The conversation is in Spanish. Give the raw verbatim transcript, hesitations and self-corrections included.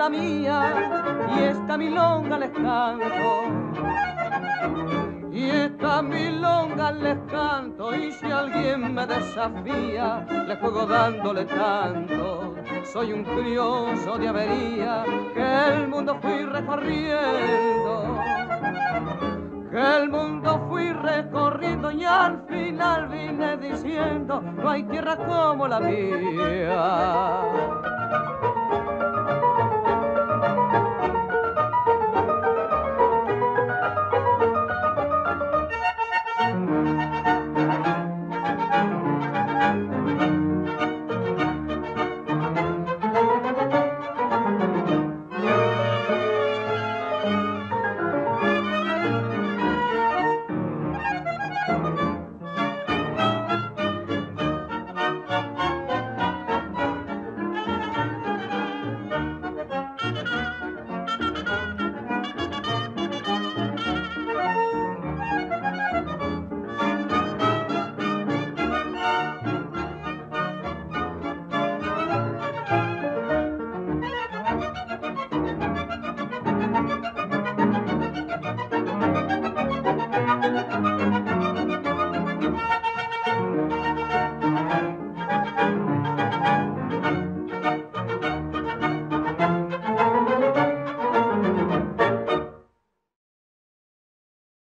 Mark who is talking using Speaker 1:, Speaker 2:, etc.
Speaker 1: la mía y esta milonga les canto. Y esta milonga les canto, y si alguien me desafía, le juego dándole tanto. Soy un curioso de avería, que el mundo fui recorriendo, que el mundo fui recorriendo, y al final vine diciendo, no hay tierra como la mía.